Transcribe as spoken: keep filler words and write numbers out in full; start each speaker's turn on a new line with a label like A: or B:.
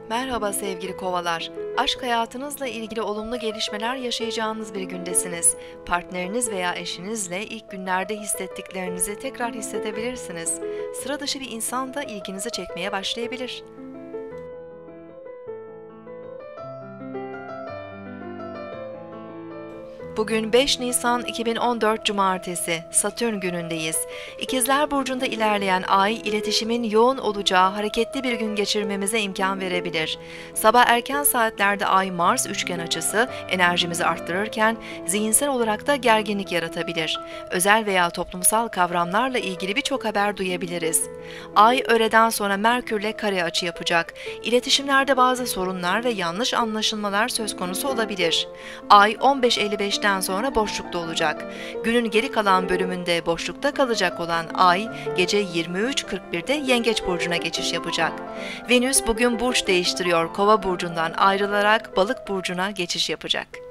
A: Merhaba sevgili kovalar. Aşk hayatınızla ilgili olumlu gelişmeler yaşayacağınız bir gündesiniz. Partneriniz veya eşinizle ilk günlerde hissettiklerinizi tekrar hissedebilirsiniz. Sıra dışı bir insan da ilginizi çekmeye başlayabilir. Bugün beş Nisan iki bin on dört Cumartesi, Satürn günündeyiz. İkizler Burcu'nda ilerleyen ay, iletişimin yoğun olacağı hareketli bir gün geçirmemize imkan verebilir. Sabah erken saatlerde Ay-Mars üçgen açısı enerjimizi arttırırken, zihinsel olarak da gerginlik yaratabilir. Özel veya toplumsal kavramlarla ilgili birçok haber duyabiliriz. Ay, öğleden sonra Merkürle kare açı yapacak. İletişimlerde bazı sorunlar ve yanlış anlaşılmalar söz konusu olabilir. Ay, on beş elli beşten sonra boşlukta olacak. Günün geri kalan bölümünde boşlukta kalacak olan Ay, gece yirmi üç kırk birde Yengeç Burcu'na geçiş yapacak. Venüs bugün burç değiştiriyor, Kova Burcu'ndan ayrılarak Balık Burcu'na geçiş yapacak.